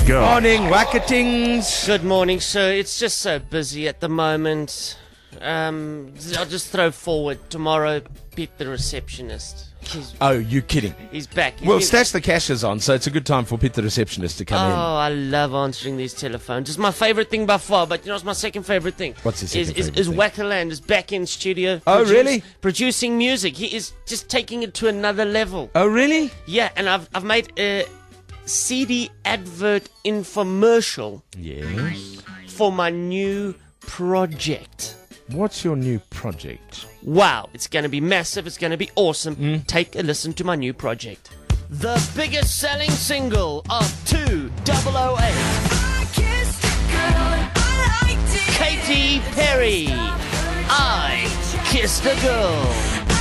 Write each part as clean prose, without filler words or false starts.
go. Morning, Wacketings. Good morning, sir. It's just so busy at the moment. I'll just throw forward tomorrow. Pete, the receptionist. Oh, you kidding? He's back. Well, Stash the Cash is on, so it's a good time for Pete the receptionist to come in. Oh, I love answering these telephones. It's my favorite thing by far, but you know, it's my second favorite thing. What's his second favorite Is thing? Wackerland is back in studio. Oh, really? Producing music. He is just taking it to another level. Oh, really? Yeah, and I've made a CD advert infomercial Yes. for my new project. What's your new project? Wow, it's going to be massive, it's going to be awesome. Take a listen to my new project. The biggest selling single of 2008. Katy Perry, I Kissed a Girl.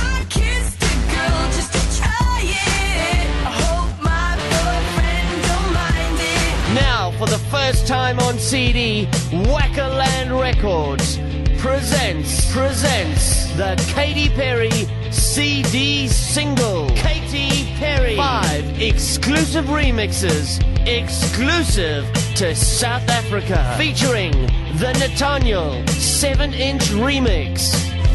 Now, for the first time on CD, Wackerland Records presents the Katy Perry CD single. Katy Perry. 5 exclusive remixes, exclusive to South Africa, featuring the Nathaniel 7-inch remix.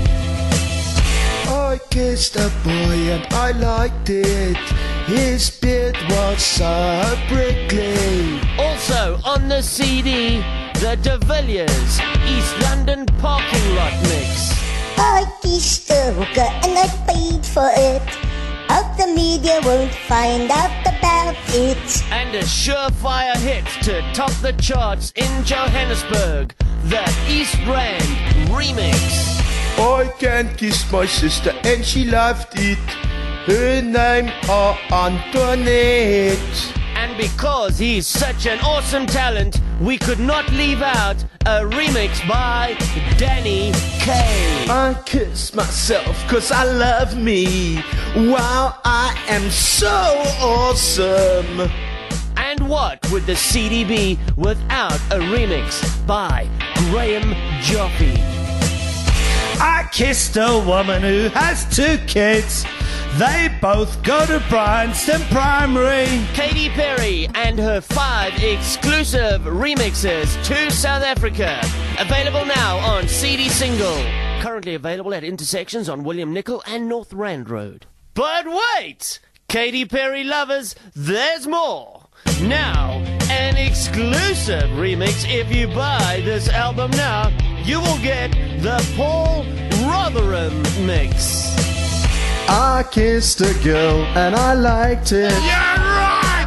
I kissed a boy and I liked it. His beard was so prickly. Also on the CD, the De Villiers East London parking lot mix. I kissed a hooker and I paid for it. Hope the media won't find out about it. And a surefire hit to top the charts in Johannesburg, the East Rand remix. I can kiss my sister and she loved it. Her name Antoinette. And because he's such an awesome talent, we could not leave out a remix by Danny Kaye. I kiss myself cause I love me. Wow, I am so awesome. And what would the CD be without a remix by Graham Joffe? I kissed a woman who has 2 kids. They both go to Bryanston Primary. Katy Perry and her 5 exclusive remixes to South Africa. Available now on CD single. Currently available at intersections on William Nicol and North Rand Road. But wait! Katy Perry lovers, there's more. Now, an exclusive remix. If you buy this album now, you will get the Paul Rotherham mix. I kissed a girl and I liked it. You're right!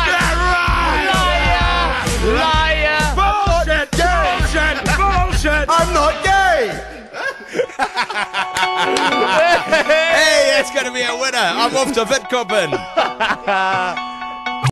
You're right! Liar! Bullshit! Bullshit! Bullshit! I'm not gay. Hey, that's going to be a winner. I'm off to Vitkoppen.